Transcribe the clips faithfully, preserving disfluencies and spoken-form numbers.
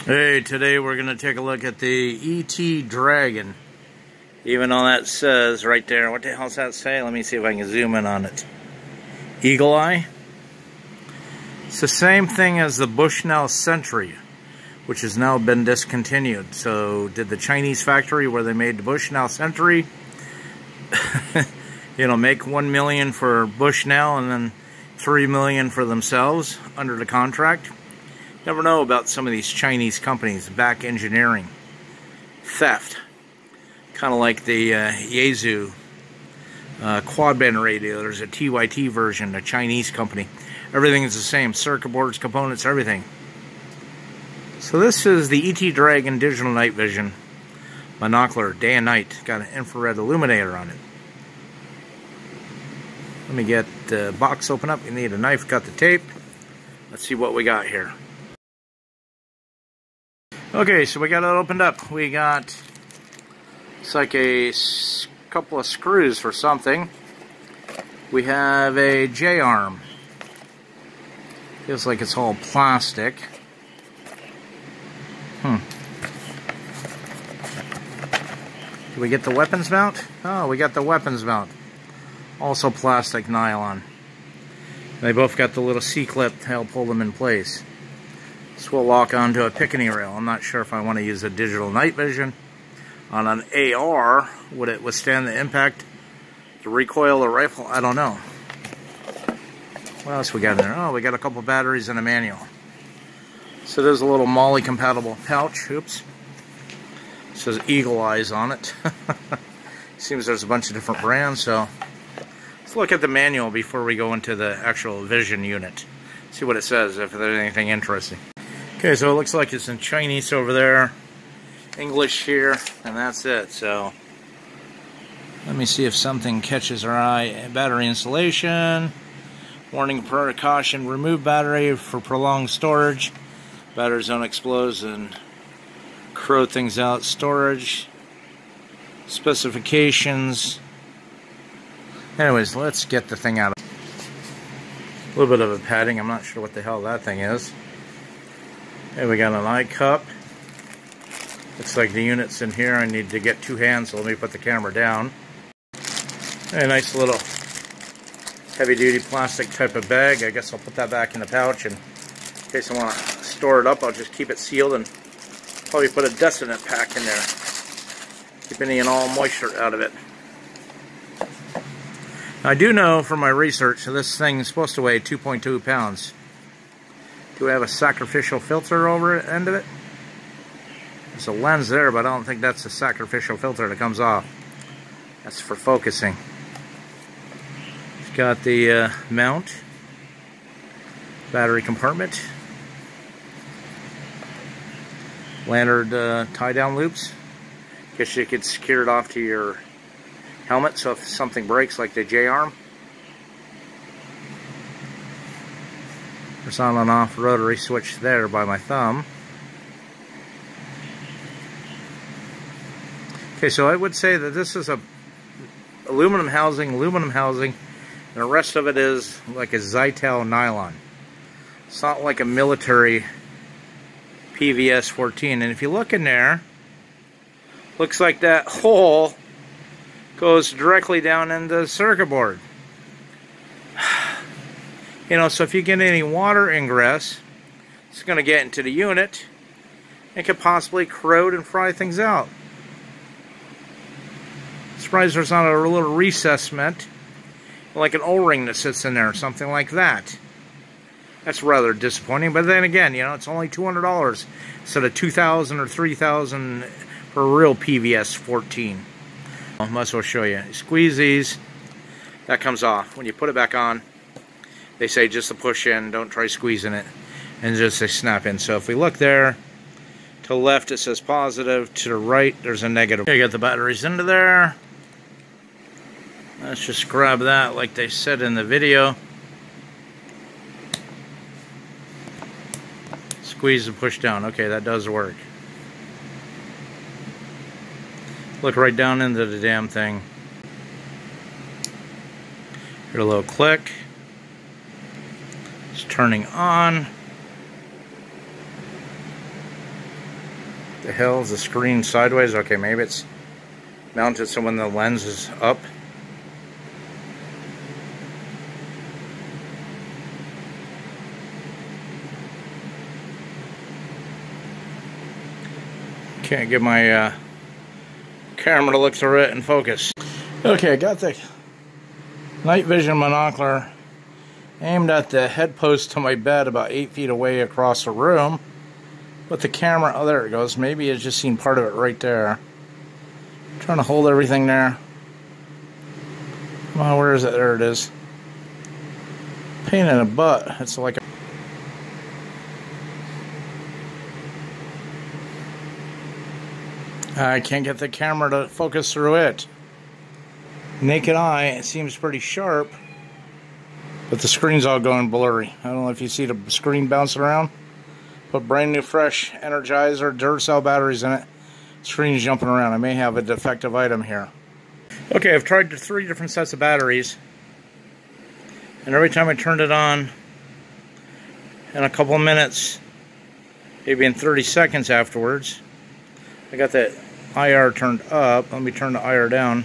Hey, today we're going to take a look at the E T Dragon. Even though that says right there, what the hell does that say? Let me see if I can zoom in on it. Eagle Eye. It's the same thing as the Bushnell Sentry, which has now been discontinued. So did the Chinese factory where they made the Bushnell Sentry, you know, make one million for Bushnell and then three million for themselves under the contract? Never know about some of these Chinese companies, back engineering, theft. Kind of like the uh, Yaesu uh, quad band radio. There's a T Y T version, a Chinese company. Everything is the same, circuit boards, components, everything. So this is the E T Dragon digital night vision monocular, day and night. Got an infrared illuminator on it. Let me get the box open up. You need a knife, cut the tape. Let's see what we got here. Okay, so we got it opened up. We got, it's like a couple of screws for something. We have a J-arm. Feels like it's all plastic. Hmm. Do we get the weapons mount? Oh, we got the weapons mount. Also plastic nylon. They both got the little C-clip to help hold them in place. This will lock onto a picketing rail. I'm not sure if I want to use a digital night vision. On an A R, would it withstand the impact, the recoil of the rifle? I don't know. What else we got in there? Oh, we got a couple batteries and a manual. So there's a little MOLLE compatible pouch. Oops. It says Eagle Eyes on it. Seems there's a bunch of different brands, so let's look at the manual before we go into the actual vision unit. See what it says, if there's anything interesting. Okay, so it looks like it's in Chinese over there, English here, and that's it. So let me see if something catches our eye. Battery installation, warning, precaution, remove battery for prolonged storage. Batteries don't explode and corrode things out. Storage, specifications. Anyways, let's get the thing out. A little bit of a padding. I'm not sure what the hell that thing is. Okay, we got an eye cup. Looks like the unit's in here. I need to get two hands, so let me put the camera down. A nice little heavy-duty plastic type of bag. I guess I'll put that back in the pouch, and in case I want to store it up, I'll just keep it sealed and probably put a detonant pack in there. Keep any and all moisture out of it. I do know from my research that this thing is supposed to weigh two point two pounds. Do we have a sacrificial filter over the end of it? There's a lens there, but I don't think that's a sacrificial filter that comes off. That's for focusing. It's got the uh, mount, battery compartment, lanyard uh, tie-down loops. Guess you could secure it off to your helmet, so if something breaks, like the J-arm. There's on and off rotary switch there by my thumb. Okay, so I would say that this is a aluminum housing, aluminum housing, and the rest of it is like a Zytel nylon. It's not like a military P V S fourteen. And if you look in there, looks like that hole goes directly down into the circuit board. You know, so if you get any water ingress, it's going to get into the unit. It could possibly corrode and fry things out. Surprised there's not a little recessment, like an O-ring that sits in there or something like that. That's rather disappointing. But then again, you know, it's only two hundred dollars instead of two thousand dollars or three thousand dollars for a real P V S fourteen. I might as well show you. You squeeze these, that comes off. When you put it back on, they say just to push in, don't try squeezing it, and just they snap in. So if we look there, to the left it says positive, to the right there's a negative. You got the batteries into there. Let's just grab that like they said in the video. Squeeze and push down. Okay, that does work. Look right down into the damn thing. Hear a little click. It's turning on. The hell is the screen sideways? Okay, maybe it's mounted so when the lens is up. Can't get my uh, camera to look through it and focus. Okay, I got the night vision monocular aimed at the head post to my bed about eight feet away across the room. With the camera, oh there it goes. Maybe it's just seen part of it right there. I'm trying to hold everything there. Come on, where is it? There it is. Pain in the butt. It's like a I can't get the camera to focus through it. Naked eye, it seems pretty sharp, but the screen's all going blurry. I don't know if you see the screen bouncing around. Put brand new fresh Energizer Duracell batteries in it. Screen's jumping around. I may have a defective item here. Okay, I've tried three different sets of batteries, and every time I turned it on, in a couple of minutes, maybe in thirty seconds afterwards, I got that I R turned up. Let me turn the I R down.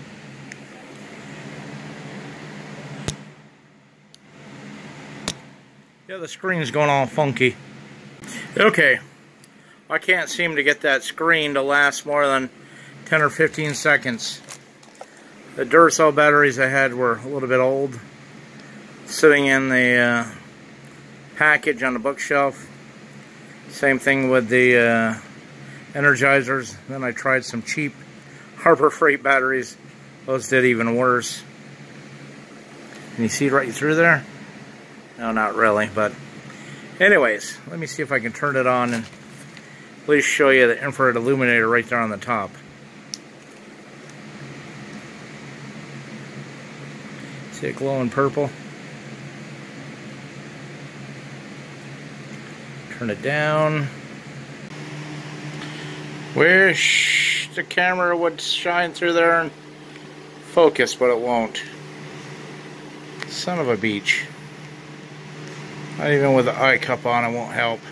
Yeah, the screen's going all funky. Okay, I can't seem to get that screen to last more than ten or fifteen seconds. The Duracell batteries I had were a little bit old, sitting in the uh, package on the bookshelf. Same thing with the uh, Energizers. Then I tried some cheap Harbor Freight batteries. Those did even worse. Can you see right through there? No, not really, but anyways, let me see if I can turn it on and at least show you the infrared illuminator right there on the top. See it glowing purple? Turn it down. Wish the camera would shine through there and focus, but it won't. Son of a beach. Not even with the eye cup on, it won't help.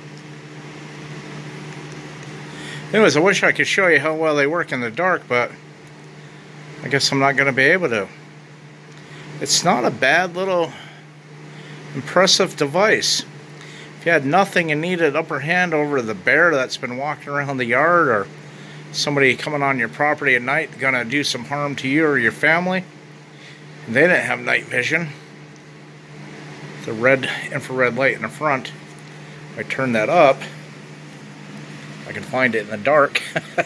Anyways, I wish I could show you how well they work in the dark, but I guess I'm not going to be able to. It's not a bad little impressive device. If you had nothing and needed upper hand over the bear that's been walking around the yard, or somebody coming on your property at night going to do some harm to you or your family, and they didn't have night vision, the red infrared light in the front, if I turn that up, I can find it in the dark.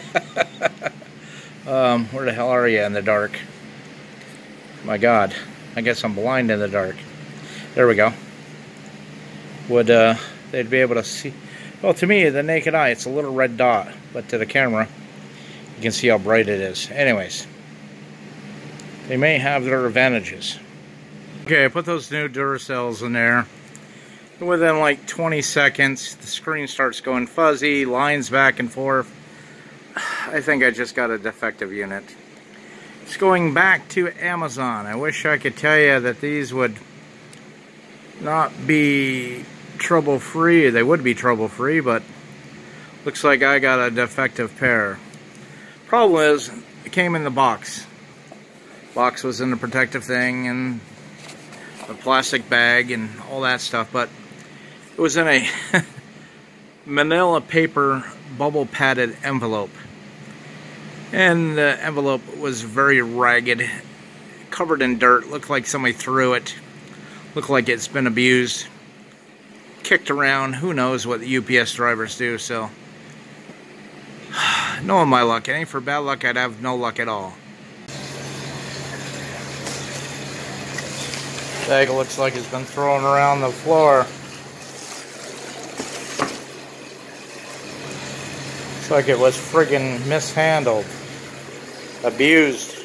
um, where the hell are you in the dark? My God, I guess I'm blind in the dark. There we go. Would uh, they'd be able to see? Well, to me, the naked eye, it's a little red dot, but to the camera, you can see how bright it is. Anyways, they may have their advantages. Okay, I put those new Duracells in there. Within like twenty seconds, the screen starts going fuzzy, lines back and forth. I think I just got a defective unit. It's going back to Amazon. I wish I could tell you that these would not be trouble-free. They would be trouble-free, but looks like I got a defective pair. Problem is, it came in the box. Box was in the protective thing and the plastic bag and all that stuff, but it was in a manila paper bubble padded envelope, and the envelope was very ragged, covered in dirt, looked like somebody threw it, looked like it's been abused, kicked around. Who knows what the U P S drivers do. So knowing my luck, it ain't for bad luck, I'd have no luck at all. Bag looks like it's been thrown around the floor. Looks like it was friggin' mishandled, abused.